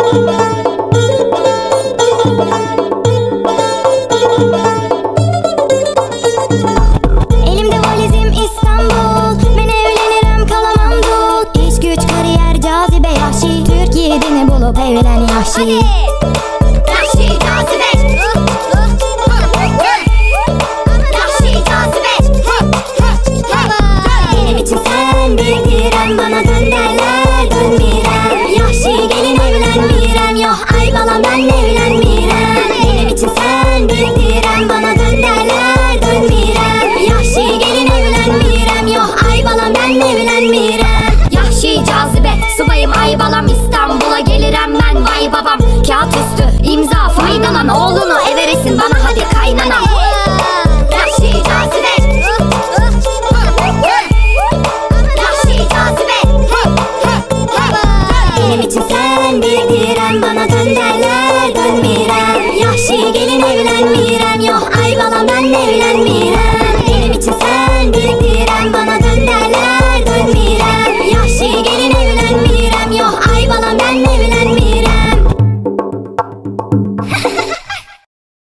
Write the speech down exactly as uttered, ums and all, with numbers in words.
Elimde valizim İstanbul, ben evlenirim kalamam dul. İş güç kariyer cazibe yahşi, Türkiye'dini bulup evlen yahşi. Yahşi cazibe, yahşi cazibe. Benim için sen bir direm, bana dön derler dönmirem. Yahşi gelin evlenmirem, yok ay balam ben evlenmirem. Benim için sen bir direm, bana dön derler dönmirem. Yahşi gelin evlenmirem, yok ay balam ben evlenmirem. Yahşi cazibe, subayım ay balam, İstanbul'a gelirem ben vay babam. Kağıt üstü imza faydalan, oğlunu everesin bana hadi kaynanam. Yahşi cazibe, yahşi cazibe. Benim için sen bir direm, bana dön derler dönmirem. Yahşi gelin evlenmirem, yok ay balam ben evlenmirem.